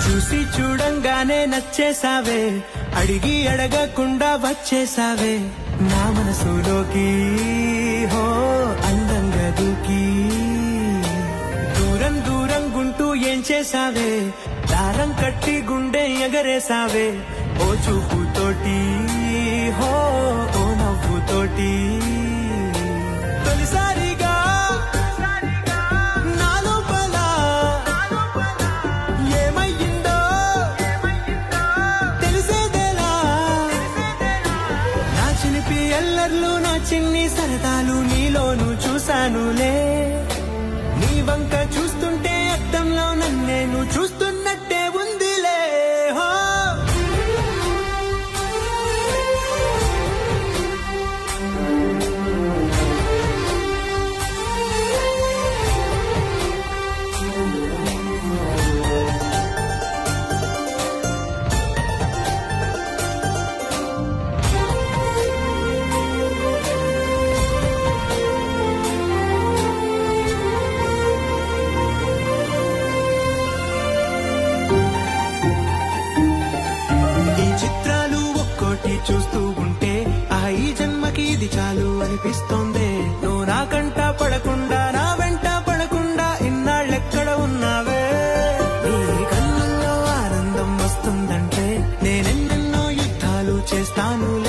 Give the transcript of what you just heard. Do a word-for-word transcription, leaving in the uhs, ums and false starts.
చూసి చూడంగానే నచ్చేసావే, అడిగి అడగకుండా వచ్చేసావే నా మనసులోకి. హో అందంగా దూకి దూరం దూరం గుంటూ ఏం చేసావే, దారం కట్టి గుండె ఎగరేసావే ఓ చూపుతోటి. హో ఓ నవ్వుతోటి తొలిసారిగా నా లోపల ఏమయ్యిందో తెలిసేదేలా. నా చిలిపి ఎల్లర్లు నా చిన్ని సరదాలు నీలోను చూశానులే. నీ వంక చూస్తుంటే అద్దంలో నన్నేను చూస్తున్నట్టే ఉందిలే. హో చూస్తూ ఉంటే ఆ ఈ జన్మకి ఇది చాలు అనిపిస్తోందే. నువ్వు నా కంట పడకుండా నా వెంట పడకుండా ఇన్నాళ్ళెక్కడ ఉన్నావే. నీ కన్నుల్లో ఆనందం వస్తుందంటే నేనెన్నెన్నో యుద్ధాలు చేస్తాను.